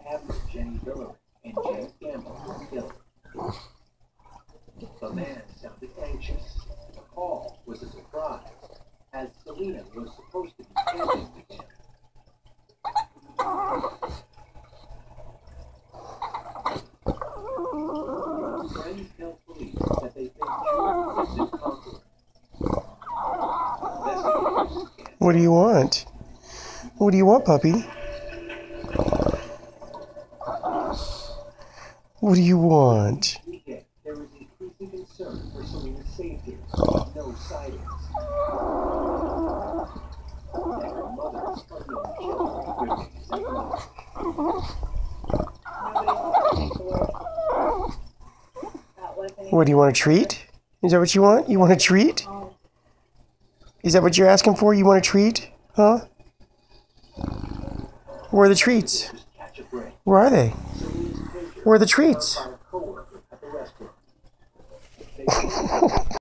Abner, Jenny Hillary, and James Gamble were killed. The man sounded anxious. The call was a surprise, as Selena was supposed to be camping again. Friends tell police that they think Julie is incompetent. What do you want? What do you want, puppy? What do you want? There is increasing concern for Selena's safety. No sightings. And her mother's unknown killer What do you want, a treat? Is that what you want? You want a treat? Is that what you're asking for? You want a treat? Huh? Where are the treats? Where are they? Where are the treats?